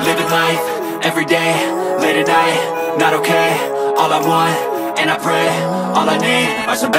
living life, everyday, late at night, not okay. All I want, and I pray, all I need are some